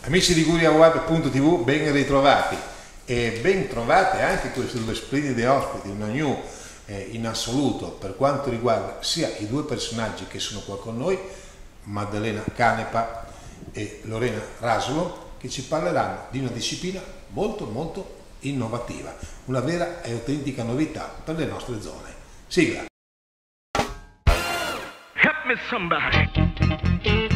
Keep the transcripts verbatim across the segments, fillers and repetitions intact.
Amici di guriaweb punto tv, ben ritrovati e ben trovate anche queste due splendide ospiti, una new eh, in assoluto per quanto riguarda sia i due personaggi che sono qua con noi, Maddalena Canepa e Lorena Rasolo, che ci parleranno di una disciplina molto molto innovativa, una vera e autentica novità per le nostre zone. Sigla! Help me somebody.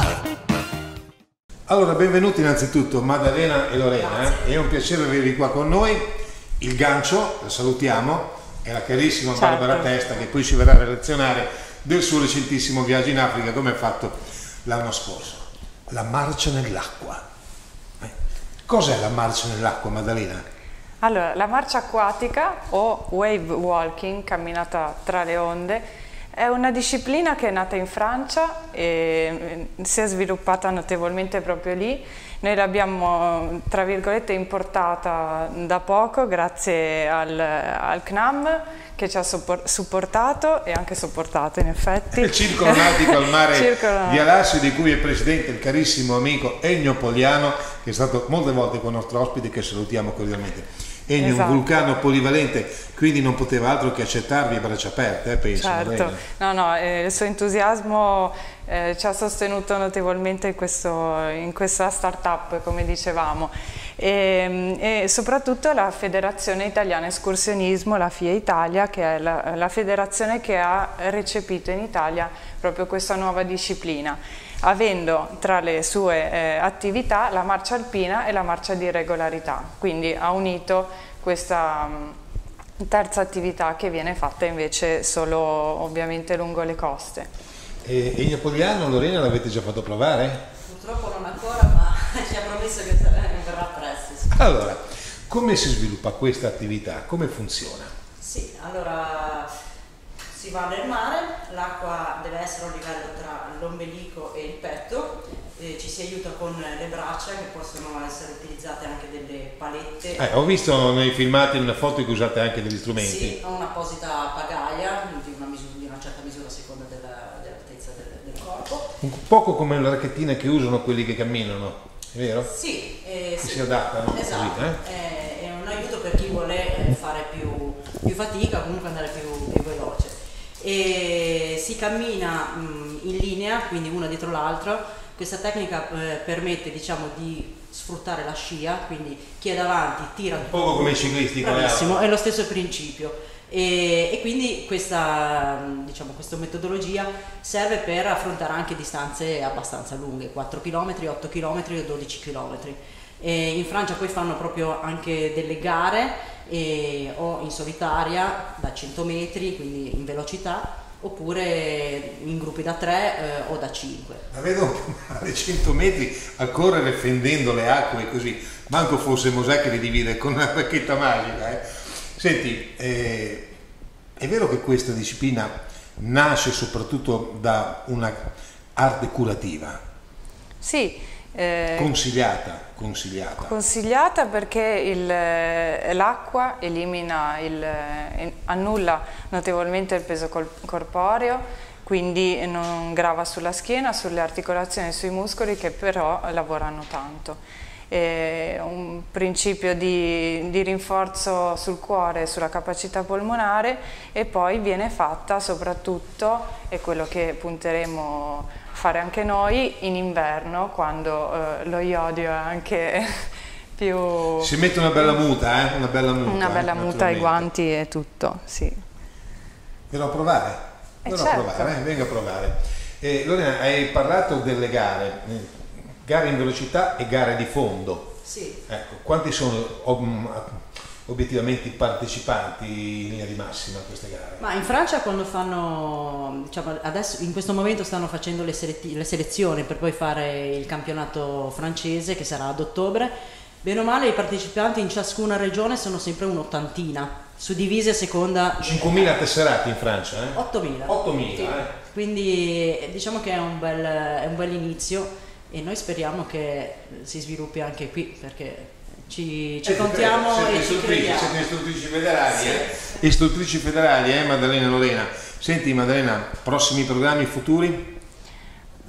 Allora, benvenuti innanzitutto Maddalena e Lorena, eh? È un piacere avervi qua con noi. Il gancio, la salutiamo, è la carissima certo. Barbara Testa, che poi ci verrà a relazionare del suo recentissimo viaggio in Africa, come ha fatto l'anno scorso. La marcia nell'acqua. Eh? Cos'è la marcia nell'acqua, Maddalena? Allora, la marcia acquatica o wave walking, camminata tra le onde, è una disciplina che è nata in Francia e si è sviluppata notevolmente proprio lì. Noi l'abbiamo, tra virgolette, importata da poco grazie al, al C N A M che ci ha supportato e anche sopportato in effetti. Il Circolo Nautico al Mare Circolo... di Alassio, di cui è presidente il carissimo amico Ennio Poliano, che è stato molte volte con il nostro ospite, che salutiamo cordialmente. Ennio, esatto. Un vulcano polivalente, quindi non poteva altro che accettarvi a braccia aperte, eh, penso. Certo, no, no, eh, il suo entusiasmo eh, ci ha sostenuto notevolmente in, questo, in questa start-up, come dicevamo, e, e soprattutto la Federazione Italiana Escursionismo, la FIA Italia, che è la, la federazione che ha recepito in Italia proprio questa nuova disciplina, avendo tra le sue eh, attività la marcia alpina e la marcia di regolarità, quindi ha unito questa mh, terza attività che viene fatta invece solo ovviamente lungo le coste. E Ennio Poliano, Lorena, l'avete già fatto provare? Purtroppo non ancora, ma ci ha promesso che verrà presto. Sì. Allora, come si sviluppa questa attività? Come funziona? Sì, allora... Si va nel mare, l'acqua deve essere a un livello tra l'ombelico e il petto, eh, ci si aiuta con le braccia che possono essere utilizzate anche delle palette. Eh, ho visto nei filmati in una foto che usate anche degli strumenti. Sì, ho un'apposita pagaia di una, misura, di una certa misura a seconda dell'altezza del, del corpo. Un po' come la racchettina che usano quelli che camminano, è vero? Sì. Eh, che sì. si adattano. Esatto, così, eh? è, è un aiuto per chi vuole fare più, più fatica, comunque andare più, più veloce. E si cammina mh, in linea, quindi uno dietro l'altro. Questa tecnica eh, permette, diciamo, di sfruttare la scia, quindi chi è davanti tira un po' come i ciclisti, bravissimo, è lo stesso principio, e, e quindi questa, diciamo, questa metodologia serve per affrontare anche distanze abbastanza lunghe, quattro chilometri, otto chilometri o dodici chilometri. E in Francia poi fanno proprio anche delle gare e, o in solitaria da cento metri, quindi in velocità, oppure in gruppi da tre eh, o da cinque. La vedo a cento metri a correre fendendo le acque così, manco fosse Mosè che li divide con una bacchetta magica. Eh. Senti, eh, è vero che questa disciplina nasce soprattutto da una arte curativa? Sì. Eh, consigliata, consigliata. Consigliata perché l'acqua elimina, il, annulla notevolmente il peso corporeo, quindi non grava sulla schiena, sulle articolazioni e sui muscoli che però lavorano tanto. È un principio di, di rinforzo sul cuore e sulla capacità polmonare, e poi viene fatta soprattutto, è quello che punteremo a fare anche noi, in inverno, quando eh, lo iodio è anche più... Si mette una bella muta, eh? Una bella muta, una bella eh, muta, i guanti e tutto, sì. Verrò a provare? Verrò eh certo. a provare, eh? Venga a provare. Eh, Lorena, hai parlato delle gare, gare in velocità e gare di fondo. Sì. Ecco, quanti sono ob obiettivamente i partecipanti in linea di massima a queste gare? Ma in Francia, quando fanno, diciamo, adesso in questo momento stanno facendo le, le selezioni per poi fare il campionato francese, che sarà ad ottobre. Bene o male i partecipanti in ciascuna regione sono sempre un'ottantina, suddivise a seconda... cinquemila tesserati in Francia? Eh? ottomila. ottomila, sì. eh? Quindi diciamo che è un bel, è un bel inizio, e noi speriamo che si sviluppi anche qui, perché ci, ci eh, contiamo siete e ci crediamo. Siete istruttrici federali, sì. eh? Istruttrici federali, eh, Maddalena e Lorena. Senti Maddalena, prossimi programmi futuri?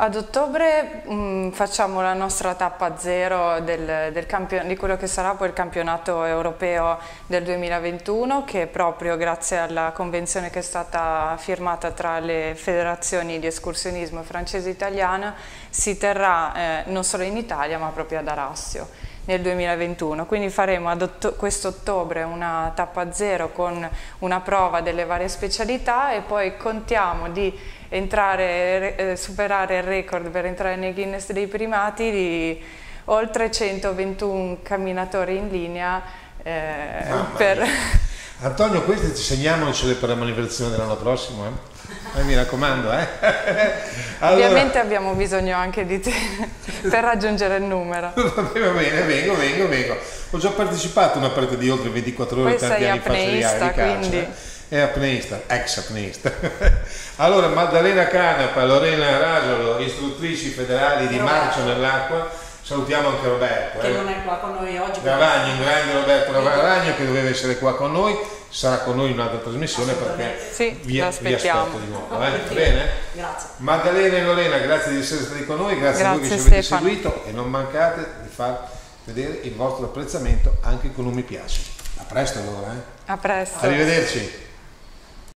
Ad ottobre mh, facciamo la nostra tappa zero del, del campion- di quello che sarà poi il campionato europeo del duemilaventuno, che proprio grazie alla convenzione che è stata firmata tra le federazioni di escursionismo francese e italiana si terrà eh, non solo in Italia ma proprio ad Arassio nel duemilaventuno. Quindi faremo ad otto- quest'ottobre una tappa zero con una prova delle varie specialità e poi contiamo di entrare, eh, superare il record per entrare nei Guinness dei primati di oltre centoventuno camminatori in linea. Eh, per... Antonio, questi ci segniamocele per la manifestazione dell'anno prossimo, eh? Eh, mi raccomando, eh? Allora... Ovviamente abbiamo bisogno anche di te per raggiungere il numero. Va bene, vengo, vengo, vengo. Ho già partecipato a una partita di oltre ventiquattro ore Poi tanti sei anni fa di apneista, calcio, quindi... eh? È apneista, ex apneista. Allora, Maddalena Canapa, Lorena Rasolo, istruttrici federali di marcia nell'acqua, salutiamo anche Roberto. Che eh. non è qua con noi oggi. Ravagno, un grande Roberto Ravagno che doveva essere qua con noi, sarà con noi in un'altra trasmissione perché sì, vi, vi aspetto di nuovo. Eh? Sì. Bene? Grazie. Maddalena e Lorena, grazie di essere stati con noi, grazie, grazie a voi che ci avete Stefano. seguito e non mancate di far vedere il vostro apprezzamento anche con un mi piace. A presto allora. Eh? A presto. Arrivederci.